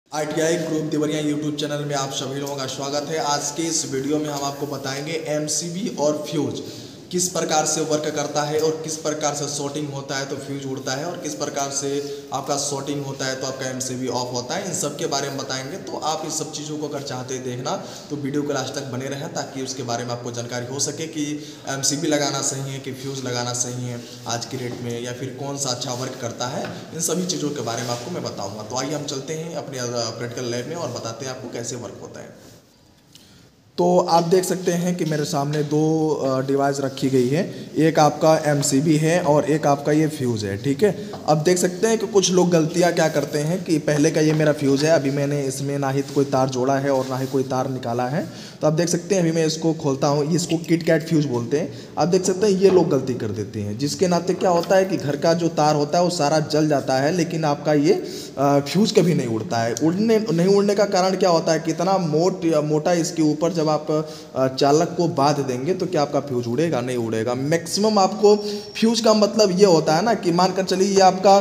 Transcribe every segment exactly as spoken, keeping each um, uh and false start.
I T I group Deoria YouTube channel में आप सभी लोगों का स्वागत है। आज के इस वीडियो में हम आपको बताएंगे एम सी बी और फ्यूज किस प्रकार से वर्क करता है और किस प्रकार से शॉर्टिंग होता है तो फ्यूज उड़ता है और किस प्रकार से आपका शॉर्टिंग होता है तो आपका एम सी बी ऑफ होता है। इन सब के बारे में बताएंगे। तो आप इस सब चीज़ों को अगर चाहते हैं देखना तो वीडियो को लास्ट तक बने रहें ताकि उसके बारे में आपको जानकारी हो सके कि एम सी बी लगाना सही है कि फ्यूज़ लगाना सही है आज की डेट में, या फिर कौन सा अच्छा वर्क करता है। इन सभी चीज़ों के बारे में आपको मैं बताऊँगा। तो आइए हम चलते हैं अपने प्रैक्टिकल लैब में और बताते हैं आपको कैसे वर्क होता है। तो आप देख सकते हैं कि मेरे सामने दो डिवाइस रखी गई है, एक आपका एम सी बी है और एक आपका ये फ्यूज़ है। ठीक है, अब देख सकते हैं कि कुछ लोग गलतियां क्या करते हैं कि पहले का ये मेरा फ्यूज़ है, अभी मैंने इसमें ना ही कोई तार जोड़ा है और ना ही कोई तार निकाला है। तो आप देख सकते हैं अभी मैं इसको खोलता हूँ, इसको किट कैट फ्यूज़ बोलते हैं। आप देख सकते हैं ये लोग गलती कर देते हैं, जिसके नाते क्या होता है कि घर का जो तार होता है वो सारा जल जाता है, लेकिन आपका ये फ्यूज़ कभी नहीं उड़ता है। उड़ने नहीं उड़ने का कारण क्या होता है, कितना मोट मोटा इसके ऊपर जब आप चालक को बांध देंगे तो क्या आपका फ्यूज उड़ेगा? नहीं उड़ेगा। मैक्सिमम आपको फ्यूज का मतलब ये होता है ना कि मानकर चलिए ये आपका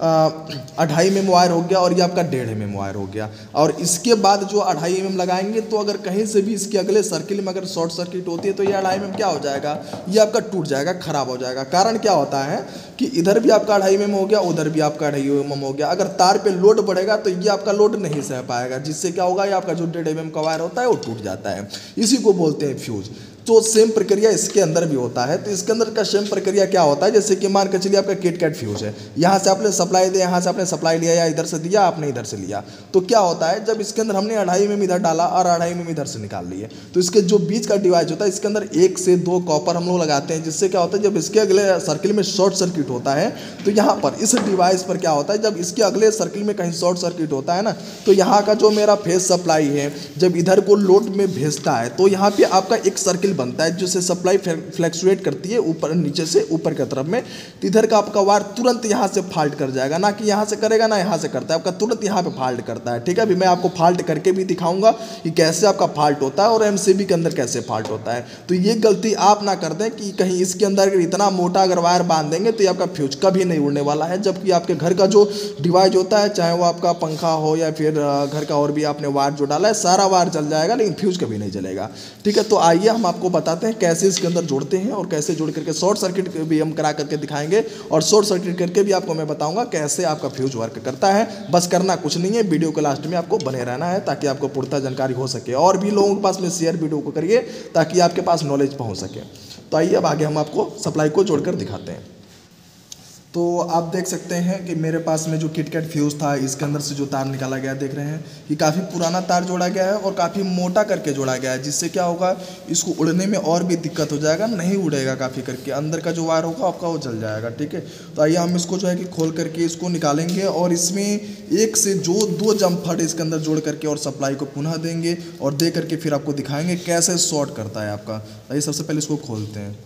अढ़ाई एम एम वायर हो गया और ये आपका डेढ़ एम एम वायर हो गया, और इसके बाद जो अढ़ाई एम एम लगाएंगे तो अगर कहीं से भी इसके अगले सर्किल में अगर शॉर्ट सर्किट होती है तो ये अढ़ाई एम एम क्या हो जाएगा, ये आपका टूट जाएगा, खराब हो जाएगा। कारण क्या होता है कि इधर भी आपका अढ़ाई एम एम हो गया, उधर भी आपका अढ़ाई एम एम हो गया। अगर तार पे लोड बढ़ेगा तो ये आपका लोड नहीं सह पाएगा, जिससे क्या होगा, ये आपका जो डेढ़ एम एम का वायर होता है वो टूट जाता है। इसी को बोलते हैं फ्यूज। तो सेम प्रक्रिया इसके अंदर भी होता है। तो इसके अंदर का सेम प्रक्रिया क्या होता है, जैसे कि मान के चलिए आपका किट कैट फ्यूज है, यहाँ से आपने सप्लाई दिया, यहाँ से आपने सप्लाई लिया, या इधर से दिया आपने इधर से लिया। तो क्या होता है, जब इसके अंदर हमने अढ़ाई एम इधर डाला और अढ़ाई एम इधर से निकाल लिए, तो इसके जो बीच का डिवाइस होता है इसके अंदर एक से दो कॉपर हम लोग लगाते हैं, जिससे क्या होता है जब इसके अगले सर्किल में शॉर्ट सर्किट होता है तो यहाँ पर इस डिवाइस पर क्या होता है, जब इसके अगले सर्किल में कहीं शॉर्ट सर्किट होता है ना, तो यहाँ का जो मेरा फेज सप्लाई है जब इधर को लोड में भेजता है तो यहाँ पे आपका एक सर्किल बनता है जिससे सप्लाई फ्लैक्चुएट करती है ऊपर नीचे से ऊपर की तरफ में। तो इधर का आपका वायर तुरंत यहाँ से फाल्ट कर जाएगा, ना कि यहाँ से करेगा ना यहाँ से करता है, आपका तुरंत यहाँ पे फाल्ट करता है। ठीक है, अभी मैं आपको फाल्ट करके भी दिखाऊंगा कि कैसे आपका फाल्ट होता है और एमसीबी के अंदर कैसे फाल्ट होता है। तो ये गलती आप ना कर दें कि कहीं इसके अंदर अगर इतना मोटा अगर वायर बांध देंगे तो ये आपका फ्यूज कभी नहीं उड़ने वाला है। जबकि आपके घर का जो डिवाइस होता है, चाहे वो आपका पंखा हो या फिर घर का और भी आपने वायर जो डाला है, सारा वायर जल जाएगा लेकिन फ्यूज कभी नहीं जलेगा। ठीक है, तो आइए हम आपको बताते हैं कैसे इसके अंदर जोड़ते हैं और कैसे जोड़ करके शॉर्ट सर्किट भी हम करा करके दिखाएंगे, और शॉर्ट सर्किट करके भी आपको मैं बताऊंगा कैसे आपका फ्यूज वर्क करता है। बस करना कुछ नहीं है, वीडियो के लास्ट में आपको बने रहना है ताकि आपको पूर्णतः जानकारी हो सके, और भी लोगों के पास में शेयर वीडियो को करिए ताकि आपके पास नॉलेज पहुंच सके। तो आइए अब आगे हम आपको सप्लाई को जोड़कर दिखाते हैं। तो आप देख सकते हैं कि मेरे पास में जो किट कैट फ्यूज़ था इसके अंदर से जो तार निकाला गया, देख रहे हैं कि काफ़ी पुराना तार जोड़ा गया है और काफ़ी मोटा करके जोड़ा गया है, जिससे क्या होगा, इसको उड़ने में और भी दिक्कत हो जाएगा, नहीं उड़ेगा काफ़ी करके, अंदर का जो वायर होगा आपका वो जल जाएगा। ठीक है, तो आइए हम इसको जो है कि खोल करके इसको निकालेंगे और इसमें एक से जो दो जम्फर इसके अंदर जोड़ करके और सप्लाई को पुनः देंगे और दे करके फिर आपको दिखाएंगे कैसे शॉर्ट करता है आपका। आइए सबसे पहले इसको खोलते हैं।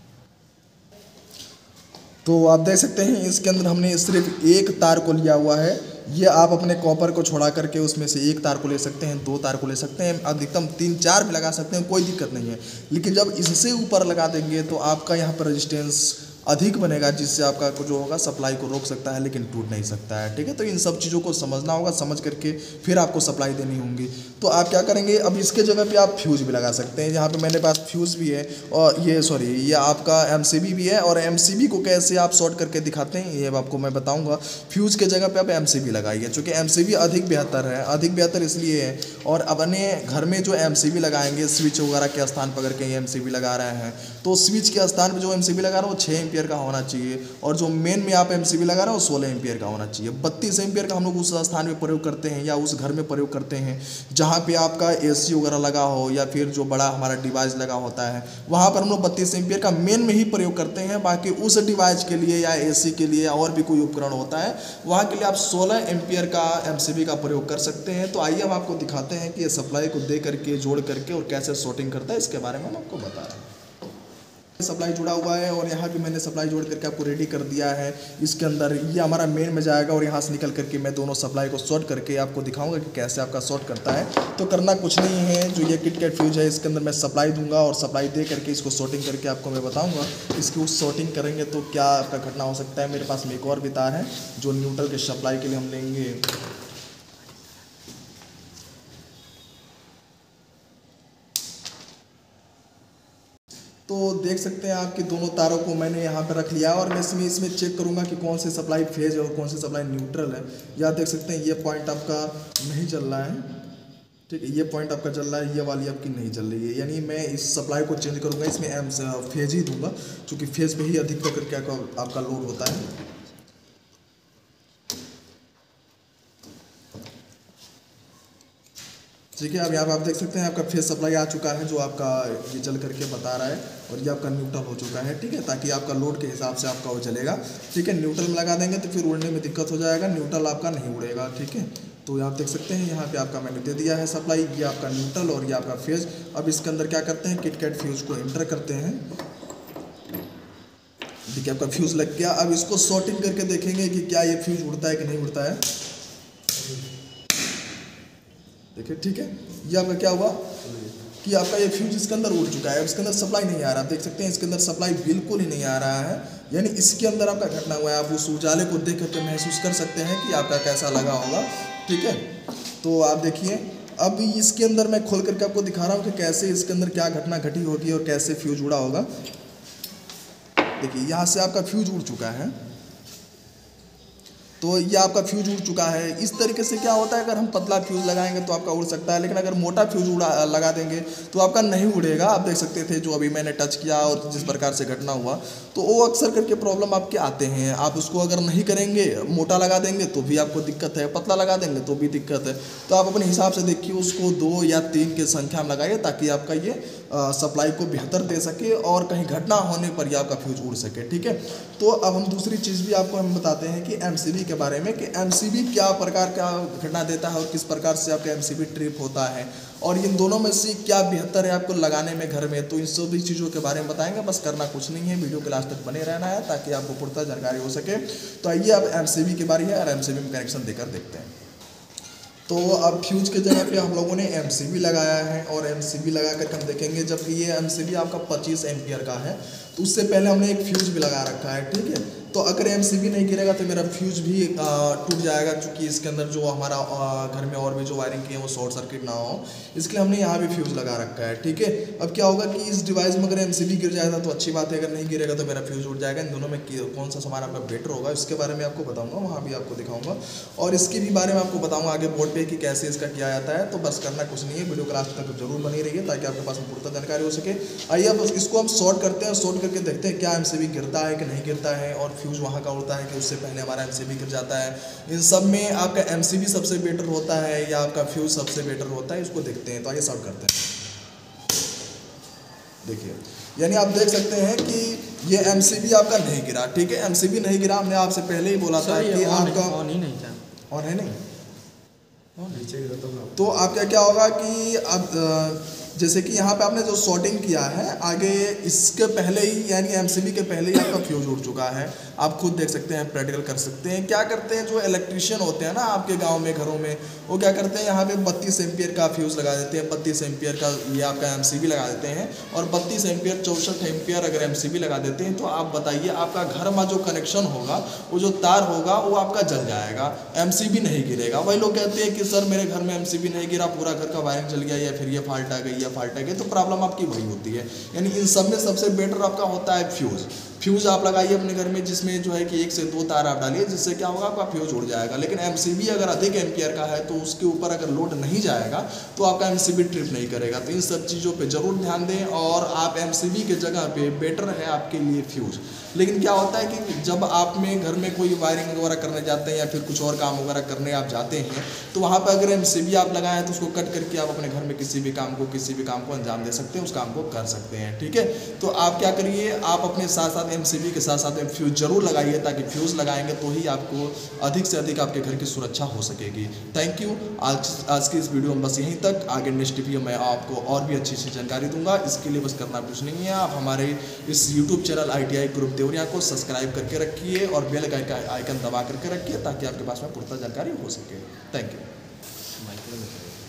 तो आप देख सकते हैं इसके अंदर हमने सिर्फ एक तार को लिया हुआ है। ये आप अपने कॉपर को छोड़ा करके उसमें से एक तार को ले सकते हैं, दो तार को ले सकते हैं, अधिकतम तीन चार भी लगा सकते हैं, कोई दिक्कत नहीं है। लेकिन जब इससे ऊपर लगा देंगे तो आपका यहाँ पर रेजिस्टेंस अधिक बनेगा, जिससे आपका जो होगा सप्लाई को रोक सकता है लेकिन टूट नहीं सकता है। ठीक है, तो इन सब चीज़ों को समझना होगा, समझ करके फिर आपको सप्लाई देनी होगी। तो आप क्या करेंगे, अब इसके जगह पे आप फ्यूज़ भी लगा सकते हैं। यहाँ पे मेरे पास फ्यूज़ भी है और ये सॉरी ये आपका एमसीबी भी है, और एमसीबी को कैसे आप शॉर्ट करके दिखाते हैं ये आपको मैं बताऊँगा। फ्यूज़ के जगह पर आप एमसीबी लगाइए, चूँकि एमसीबी अधिक बेहतर है। अधिक बेहतर इसलिए है, और अपने घर में जो एमसीबी लगाएंगे स्विच वगैरह के स्थान पर अगर कहीं एमसीबी लगा रहे हैं तो स्विच के स्थान पर जो एमसीबी लगा रहे हैं वो छः एम्पियर का होना चाहिए, और जो मेन में आप एमसीबी लगा रहे हो सोलह एम्पियर का होना चाहिए। बत्तीस एम्पियर का हम लोग उस स्थान में प्रयोग करते हैं या उस घर में प्रयोग करते हैं जहाँ पे आपका एसी वगैरह लगा हो या फिर जो बड़ा हमारा डिवाइस लगा होता है, वहाँ पर हम लोग बत्तीस एम्पियर का मेन में ही प्रयोग करते हैं। बाकी उस डिवाइस के लिए या एसी के लिए या और भी कोई उपकरण होता है वहाँ के लिए आप सोलह एम्पियर का एमसीबी का प्रयोग कर सकते हैं। तो आइए हम आपको दिखाते हैं कि ये सप्लाई को दे करके जोड़ करके और कैसे शॉर्टिंग करता है, इसके बारे में हम आपको बता रहे हैं। सप्लाई जुड़ा हुआ है और यहाँ भी मैंने सप्लाई जोड़ करके आपको रेडी कर दिया है। इसके अंदर ये हमारा मेन में जाएगा और यहाँ से निकल करके मैं दोनों सप्लाई को शॉर्ट करके आपको दिखाऊंगा कि कैसे आपका शॉर्ट करता है। तो करना कुछ नहीं है, जो ये किट कैट फ्यूज है इसके अंदर मैं सप्लाई दूंगा और सप्लाई दे करके इसको शॉर्टिंग करके आपको मैं बताऊँगा। इसकी उस शॉर्टिंग करेंगे तो क्या आपका घटना हो सकता है। मेरे पास में एक और भी तार है जो न्यूट्रल के सप्लाई के लिए हम लेंगे। तो देख सकते हैं आपके दोनों तारों को मैंने यहाँ पर रख लिया और मैं इसमें इसमें चेक करूँगा कि कौन से सप्लाई फेज है और कौन से सप्लाई न्यूट्रल है। या देख सकते हैं ये पॉइंट आपका नहीं चल रहा है, ठीक है, ये पॉइंट आपका चल रहा है, ये वाली आपकी नहीं चल रही है, यानी मैं इस सप्लाई को चेंज करूँगा, इसमें एम फेज ही दूंगा क्योंकि फेज पे ही अधिक करके आपका लोड होता है। ठीक है, अब यहाँ पे आप देख सकते हैं आपका फेज सप्लाई आ चुका है जो आपका ये चल करके बता रहा है और ये आपका न्यूट्रल हो चुका है। ठीक है, ताकि आपका लोड के हिसाब से आपका वो चलेगा। ठीक है, न्यूट्रल में लगा देंगे तो फिर उड़ने में दिक्कत हो जाएगा, न्यूट्रल आपका नहीं उड़ेगा। ठीक है, तो आप देख सकते हैं यहाँ पे आपका मैंने दे दिया है सप्लाई, ये आपका न्यूट्रल और ये आपका फेज। अब इसके अंदर क्या करते हैं, किट कैट फ्यूज को एंटर करते हैं। ठीक है, आपका फ्यूज लग गया। अब इसको सॉर्टिंग करके देखेंगे कि क्या ये फ्यूज उड़ता है कि नहीं उड़ता है। देखिए, ठीक है, ये आपका क्या हुआ कि आपका ये फ्यूज इसके अंदर उड़ चुका है। इसके अंदर सप्लाई नहीं आ रहा, देख सकते हैं इसके अंदर सप्लाई बिल्कुल ही नहीं आ रहा है, यानी इसके अंदर आपका घटना हुआ है। आप उस उजाले को देख करके महसूस कर सकते हैं कि आपका कैसा लगा होगा। ठीक है, तो आप देखिए अब इसके अंदर मैं खोल करके आपको दिखा रहा हूँ कि कैसे इसके अंदर क्या घटना घटी होगी और कैसे फ्यूज उड़ा होगा। देखिए, यहाँ से आपका फ्यूज उड़ चुका है, तो ये आपका फ्यूज उड़ चुका है। इस तरीके से क्या होता है, अगर हम पतला फ्यूज लगाएंगे तो आपका उड़ सकता है, लेकिन अगर मोटा फ्यूज उड़ा लगा देंगे तो आपका नहीं उड़ेगा। आप देख सकते थे जो अभी मैंने टच किया और जिस प्रकार से घटना हुआ, तो वो अक्सर करके प्रॉब्लम आपके आते हैं। आप उसको अगर नहीं करेंगे, मोटा लगा देंगे तो भी आपको दिक्कत है, पतला लगा देंगे तो भी दिक्कत है। तो आप अपने हिसाब से देखिए, उसको दो या तीन के संख्या में लगाइए ताकि आपका ये सप्लाई को बेहतर दे सके और कहीं घटना होने पर यह आपका फ्यूज उड़ सके। ठीक है, तो अब हम दूसरी चीज़ भी आपको हम बताते हैं कि एमसीबी के बारे में, कि एमसीबी क्या प्रकार का घटना देता है और किस प्रकार से आपका एमसीबी ट्रिप होता है और इन दोनों में से क्या बेहतर है आपको लगाने में घर में। तो इन सभी चीज़ों के बारे में बताएंगे। बस करना कुछ नहीं है, वीडियो के लास्ट तक बने रहना है ताकि आपको पूर्णतः जानकारी हो सके। तो आइए अब एमसीबी की बारी है और एमसीबी में कनेक्शन देकर देखते हैं। तो अब फ्यूज के जगह पे हम लोगों ने एमसीबी लगाया है और एमसीबी लगा कर हम देखेंगे, जबकि ये एमसीबी आपका पच्चीस एम्पियर का है, तो उससे पहले हमने एक फ्यूज भी लगा रखा है। ठीक है, तो अगर एमसीबी नहीं गिरेगा तो मेरा फ्यूज भी टूट जाएगा, क्योंकि इसके अंदर जो हमारा आ, घर में और भी जो वायरिंग की है वो शॉर्ट सर्किट ना हो, इसलिए हमने यहाँ भी फ्यूज लगा रखा है। ठीक है, अब क्या होगा कि इस डिवाइस में अगर एमसीबी गिर जाएगा तो अच्छी बात है, अगर नहीं गिरेगा तो मेरा फ्यूज उड़ जाएगा। इन दोनों में कौन सा सामान आपका बेटर होगा इसके बारे में आपको बताऊँगा, वहाँ भी आपको दिखाऊँगा और इसके भी बारे में आपको बताऊँगा आगे बोर्ड पर कि कैसे इसका किया जाता है। तो बस करना कुछ नहीं है, वीडियो क्लास तक जरूर बनी रहिए ताकि आपके पास पूर्णतः जानकारी हो सके। आइए अब इसको हम शॉर्ट करते हैं, शॉर्ट करके देखते हैं क्या एमसीबी गिरता है कि नहीं गिरता है और फ्यूज वहाँ का उड़ता है कि उससे पहले हमारा एमसीबी गिर जाता है। इन सब में आपका एमसीबी सबसे बेटर होता है या आपका फ्यूज सबसे बेटर होता है, इसको देखते हैं। तो आइए शॉर्ट करते हैं। देखिए, यानी आप देख सकते हैं कि ये एमसीबी आपका नहीं गिरा। ठीक है, एमसीबी नहीं गिरा, हमने आपसे पहले ही बोला था कि आपका ऑन ही नहीं था, ऑन है नहीं, तो आपका क्या होगा कि अब जैसे कि यहाँ पे आपने जो शॉर्टिंग किया है, आगे इसके पहले ही यानी एमसीबी के पहले ही आपका फ्यूज उड़ चुका है। आप खुद देख सकते हैं, प्रैक्टिकल कर सकते हैं। क्या करते हैं जो इलेक्ट्रिशियन होते हैं ना आपके गांव में, घरों में, वो क्या करते हैं यहाँ पे बत्तीस एम्पियर का फ्यूज लगा देते हैं, बत्तीस एम्पियर का ये आपका एमसीबी लगा देते हैं और बत्तीस एम्पियर चौंसठ एम्पियर अगर एमसीबी लगा देते हैं तो आप बताइए आपका घर में जो कनेक्शन होगा, वो जो तार होगा वो आपका जल जाएगा, एमसीबी नहीं गिरेगा। वही लोग कहते हैं कि सर मेरे घर में एमसीबी नहीं गिरा, पूरा घर का वायरिंग जल गया या फिर ये फाल्ट आ गई या फाल्ट आ गई, तो प्रॉब्लम आपकी वही होती है। यानी इन सब में सबसे बेटर आपका होता है फ्यूज। फ्यूज आप लगाइए अपने घर में, जिसमें जो है कि एक से दो तार आप डालिए, जिससे क्या होगा आपका फ्यूज उड़ जाएगा। लेकिन एमसीबी अगर अधिक एम्पियर का है तो उसके ऊपर अगर लोड नहीं जाएगा तो आपका एमसीबी ट्रिप नहीं करेगा। तो इन सब चीज़ों पे जरूर ध्यान दें और आप एमसीबी के जगह पे बेटर है आपके लिए फ्यूज। लेकिन क्या होता है कि जब आप में घर में कोई वायरिंग वगैरह करने जाते हैं या फिर कुछ और काम वगैरह करने आप जाते हैं, तो वहाँ पर अगर एमसीबी आप लगाए हैं तो उसको कट करके आप अपने घर में किसी भी काम को किसी भी काम को अंजाम दे सकते हैं, उस काम को कर सकते हैं। ठीक है, तो आप क्या करिए, आप अपने साथ साथ एमसीबी के साथ साथ में फ्यूज जरूर लगाइए, ताकि फ्यूज लगाएंगे तो ही आपको अधिक से अधिक आपके घर की सुरक्षा हो सकेगी। Thank you. आज आज की इस वीडियो में बस यहीं तक। आगे नेक्स्ट वीडियो में आपको और भी अच्छी अच्छी जानकारी दूंगा। इसके लिए बस करना कुछ नहीं है, आप हमारे इस YouTube channel I T I group Deoria को सब्सक्राइब करके रखिए और बेल आइकन दबा करके रखिए ताकि आपके पास में पूर्णतः जानकारी हो सके। Thank you.